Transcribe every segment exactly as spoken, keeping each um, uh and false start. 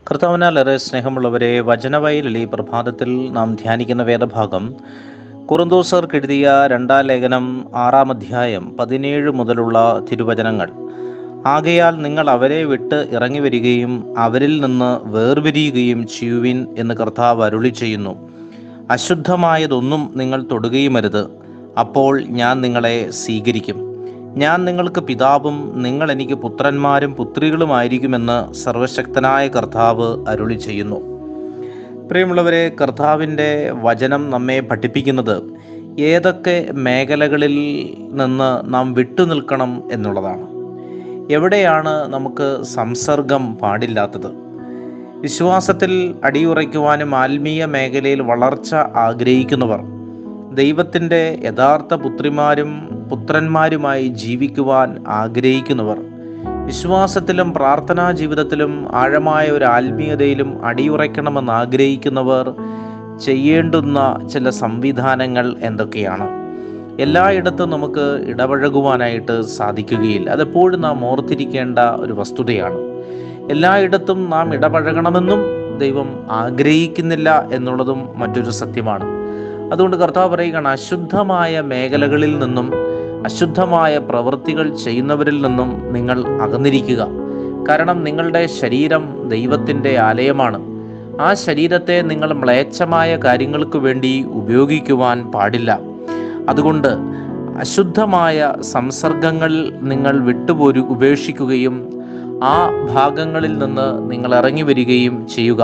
കർത്താവിനാലേറെ സ്നേഹമുള്ളവരെ, വചനവയലിൽ ഈ പ്രഭാതത്തിൽ നാം ധ്യാനിക്കുന്ന വേദഭാഗം കൊറിന്തോസർക്ക് എഴുതിയ രണ്ടാം ലേഖനം ആറാം അധ്യായം പതിനേഴ് മുതലുള്ള തിരുവചനങ്ങൾ. ആകയാൽ നിങ്ങൾ അവരെ വിട്ട് ഇറങ്ങി വരികയും അവരിൽ നിന്ന് വേർപിരിയുകയും ചെയ്യുവിൻ എന്ന് കർത്താവ് അരുളി ചെയ്യുന്നു. അശുദ്ധമായതൊന്നും നിങ്ങൾ തൊടുകയുമരുത്, അപ്പോൾ ഞാൻ നിങ്ങളെ സ്വീകരിക്കും. ഞാൻ നിങ്ങൾക്ക് പിതാവും നിങ്ങൾ എനിക്ക് പുത്രന്മാരും പുത്രികളുമായിരിക്കുമെന്ന് സർവശക്തനായ കർത്താവ് അരുളി ചെയ്യുന്നു. പ്രിയമുള്ളവരെ, കർത്താവിൻ്റെ വചനം നമ്മെ പഠിപ്പിക്കുന്നത് ഏതൊക്കെ മേഖലകളിൽ നിന്ന് നാം വിട്ടുനിൽക്കണം എന്നുള്ളതാണ്. എവിടെയാണ് നമുക്ക് സംസർഗം പാടില്ലാത്തത്? വിശ്വാസത്തിൽ അടിയുറയ്ക്കുവാനും ആത്മീയ മേഖലയിൽ വളർച്ച ആഗ്രഹിക്കുന്നവർ, ദൈവത്തിൻ്റെ യഥാർത്ഥ പുത്രിമാരും പുത്രന്മാരുമായി ജീവിക്കുവാൻ ആഗ്രഹിക്കുന്നവർ, വിശ്വാസത്തിലും പ്രാർത്ഥനാ ജീവിതത്തിലും ആഴമായ ഒരു ആത്മീയതയിലും അടിയുറയ്ക്കണമെന്ന് ആഗ്രഹിക്കുന്നവർ ചെയ്യേണ്ടുന്ന ചില സംവിധാനങ്ങൾ എന്തൊക്കെയാണ്? എല്ലായിടത്തും നമുക്ക് ഇടപഴകുവാനായിട്ട് സാധിക്കുകയില്ല. അതെപ്പോഴും നാം ഓർത്തിരിക്കേണ്ട ഒരു വസ്തുതയാണ്. എല്ലായിടത്തും നാം ഇടപഴകണമെന്നും ദൈവം ആഗ്രഹിക്കുന്നില്ല എന്നുള്ളതും മറ്റൊരു സത്യമാണ്. അതുകൊണ്ട് കർത്താവ് പറയുകയാണ്, അശുദ്ധമായ മേഖലകളിൽ നിന്നും അശുദ്ധമായ പ്രവൃത്തികൾ ചെയ്യുന്നവരിൽ നിന്നും നിങ്ങൾ അകന്നിരിക്കുക. കാരണം നിങ്ങളുടെ ശരീരം ദൈവത്തിൻ്റെ ആലയമാണ്. ആ ശരീരത്തെ നിങ്ങൾ മ്ലേച്ഛമായ കാര്യങ്ങൾക്ക് വേണ്ടി ഉപയോഗിക്കുവാൻ പാടില്ല. അതുകൊണ്ട് അശുദ്ധമായ സംസർഗങ്ങൾ നിങ്ങൾ വിട്ടുപോരു ഉപേക്ഷിക്കുകയും ആ ഭാഗങ്ങളിൽ നിന്ന് നിങ്ങൾ ഇറങ്ങി വരികയും ചെയ്യുക.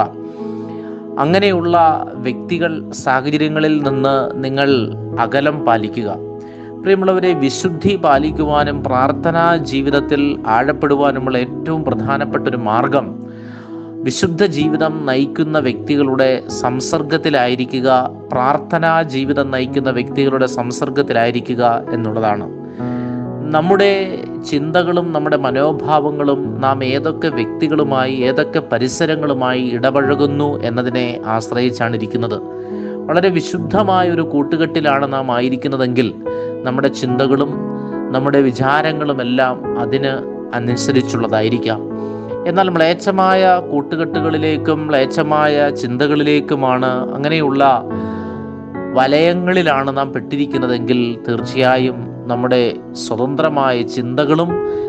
അങ്ങനെയുള്ള വ്യക്തികൾ, സാഹചര്യങ്ങളിൽ നിന്ന് നിങ്ങൾ അകലം പാലിക്കുക. പ്രിയമുള്ളവരെ, വിശുദ്ധി പാലിക്കുവാനും പ്രാർത്ഥനാ ജീവിതത്തിൽ ആഴപ്പെടുവാനുമുള്ള ഏറ്റവും പ്രധാനപ്പെട്ട ഒരു മാർഗം വിശുദ്ധ ജീവിതം നയിക്കുന്ന വ്യക്തികളുടെ സംസർഗത്തിലായിരിക്കുക, പ്രാർത്ഥനാ ജീവിതം നയിക്കുന്ന വ്യക്തികളുടെ സംസർഗത്തിലായിരിക്കുക എന്നുള്ളതാണ്. നമ്മുടെ ചിന്തകളും നമ്മുടെ മനോഭാവങ്ങളും നാം ഏതൊക്കെ വ്യക്തികളുമായി, ഏതൊക്കെ പരിസരങ്ങളുമായി ഇടപഴകുന്നു എന്നതിനെ ആശ്രയിച്ചാണ് ഇരിക്കുന്നത്. വളരെ വിശുദ്ധമായ ഒരു കൂട്ടുകെട്ടിലാണ് നാം ആയിരിക്കുന്നതെങ്കിൽ നമ്മുടെ ചിന്തകളും നമ്മുടെ വിചാരങ്ങളുമെല്ലാം അതിന് അനുസരിച്ചുള്ളതായിരിക്കാം. എന്നാൽ മ്ലേച്ഛമായ കൂട്ടുകെട്ടുകളിലേക്കും മ്ലേച്ഛമായ ചിന്തകളിലേക്കുമാണ്, അങ്ങനെയുള്ള വലയങ്ങളിലാണ് നാം പെട്ടിരിക്കുന്നതെങ്കിൽ തീർച്ചയായും നമ്മുടെ സ്വതന്ത്രമായ ചിന്തകളും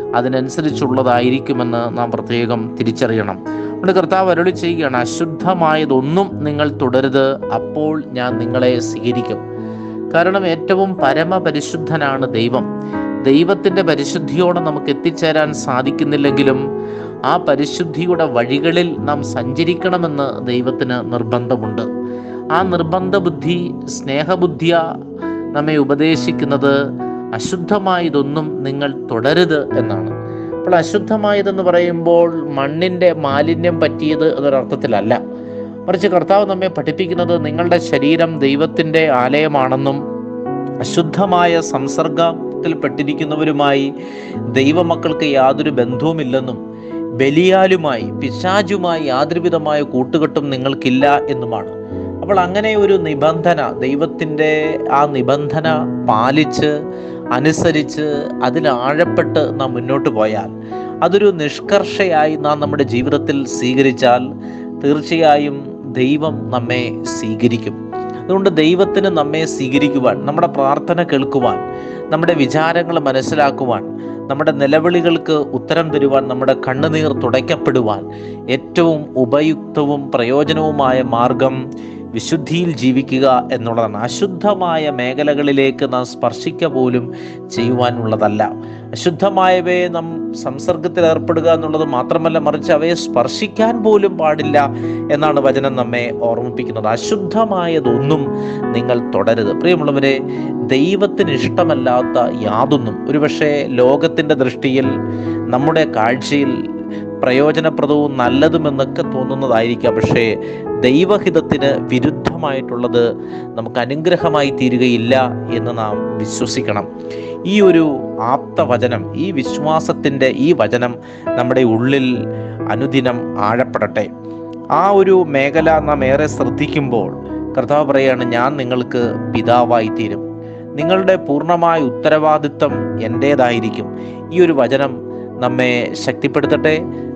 അതിനനുസരിച്ചുള്ളതായിരിക്കുമെന്ന് നാം പ്രത്യേകം തിരിച്ചറിയണം. അതുകൊണ്ട് കർത്താവ് അരുളി ചെയ്യുകയാണ്, അശുദ്ധമായതൊന്നും നിങ്ങൾ തുടരുത്, അപ്പോൾ ഞാൻ നിങ്ങളെ സ്വീകരിക്കും. കാരണം ഏറ്റവും പരമപരിശുദ്ധനാണ് ദൈവം. ദൈവത്തിൻ്റെ പരിശുദ്ധിയോടെ നമുക്ക് എത്തിച്ചേരാൻ സാധിക്കുന്നില്ലെങ്കിലും ആ പരിശുദ്ധിയുടെ വഴികളിൽ നാം സഞ്ചരിക്കണമെന്ന് ദൈവത്തിന് നിർബന്ധമുണ്ട്. ആ നിർബന്ധ ബുദ്ധി, സ്നേഹബുദ്ധിയ നമ്മെ ഉപദേശിക്കുന്നത് അശുദ്ധമായതൊന്നും നിങ്ങൾ തുടരുത് എന്നാണ്. അപ്പോൾ അശുദ്ധമായതെന്ന് പറയുമ്പോൾ മണ്ണിൻ്റെ മാലിന്യം പറ്റിയത് എന്നൊരർത്ഥത്തിലല്ല, മറിച്ച് കർത്താവ് നമ്മെ പഠിപ്പിക്കുന്നത് നിങ്ങളുടെ ശരീരം ദൈവത്തിൻ്റെ ആലയമാണെന്നും അശുദ്ധമായ സംസർഗത്തിൽ പെട്ടിരിക്കുന്നവരുമായി ദൈവമക്കൾക്ക് യാതൊരു ബന്ധവുമില്ലെന്നും ബലിയാലുമായി, പിശാചുമായി യാതൊരുവിധമായ കൂട്ടുകെട്ടും നിങ്ങൾക്കില്ല എന്നുമാണ്. അപ്പോൾ അങ്ങനെ ഒരു നിബന്ധന, ദൈവത്തിൻ്റെ ആ നിബന്ധന പാലിച്ച് അനുസരിച്ച് അതിൽ ആഴപ്പെട്ട് നാം മുന്നോട്ട് പോയാൽ, അതൊരു നിഷ്കർഷയായി നാം നമ്മുടെ ജീവിതത്തിൽ സ്വീകരിച്ചാൽ തീർച്ചയായും ദൈവം നമ്മെ സ്വീകരിക്കും. അതുകൊണ്ട് ദൈവത്തിന് നമ്മെ സ്വീകരിക്കുവാൻ, നമ്മുടെ പ്രാർത്ഥന കേൾക്കുവാൻ, നമ്മുടെ വിചാരങ്ങൾ മനസ്സിലാക്കുവാൻ, നമ്മുടെ നിലവിളികൾക്ക് ഉത്തരം തരുവാൻ, നമ്മുടെ കണ്ണുനീർ തുടയ്ക്കപ്പെടുവാൻ ഏറ്റവും ഉപയുക്തവും പ്രയോജനവുമായ മാർഗം വിശുദ്ധിയിൽ ജീവിക്കുക എന്നുള്ളതാണ്. അശുദ്ധമായ മേഖലകളിലേക്ക് നാം സ്പർശിക്കുക പോലും ചെയ്യുവാനുള്ളതല്ല. അശുദ്ധമായവയെ നാം സംസർഗത്തിൽ ഏർപ്പെടുക എന്നുള്ളത് മാത്രമല്ല, മറിച്ച് അവയെ സ്പർശിക്കാൻ പോലും പാടില്ല എന്നാണ് വചനം നമ്മെ ഓർമ്മിപ്പിക്കുന്നത്. അശുദ്ധമായതൊന്നും നിങ്ങൾ തുടരുത്. പ്രിയമുള്ളവരെ, ദൈവത്തിന് ഇഷ്ടമല്ലാത്ത യാതൊന്നും ഒരുപക്ഷെ ലോകത്തിൻ്റെ ദൃഷ്ടിയിൽ, നമ്മുടെ കാഴ്ചയിൽ പ്രയോജനപ്രദവും നല്ലതുമെന്നൊക്കെ തോന്നുന്നതായിരിക്കാം. പക്ഷേ ദൈവഹിതത്തിന് വിരുദ്ധമായിട്ടുള്ളത് നമുക്ക് അനുഗ്രഹമായി തീരുകയില്ല എന്ന് നാം വിശ്വസിക്കണം. ഈ ഒരു ആപ്തവചനം, ഈ വിശ്വാസത്തിൻ്റെ ഈ വചനം നമ്മുടെ ഉള്ളിൽ അനുദിനം ആഴപ്പെടട്ടെ. ആ ഒരു മേഖല നാം ഏറെ ശ്രദ്ധിക്കുമ്പോൾ കർത്താവ് പറയാണ്, ഞാൻ നിങ്ങൾക്ക് പിതാവായി തീരും, നിങ്ങളുടെ പൂർണ്ണമായ ഉത്തരവാദിത്വം എൻ്റേതായിരിക്കും. ഈ ഒരു വചനം നമ്മെ ശക്തിപ്പെടുത്തട്ടെ.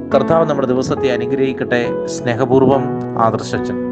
കർത്താവ് നമ്മുടെ ദിവസത്തെ അനുഗ്രഹിക്കട്ടെ. സ്നേഹപൂർവ്വം, ആദർശച്ചൻ.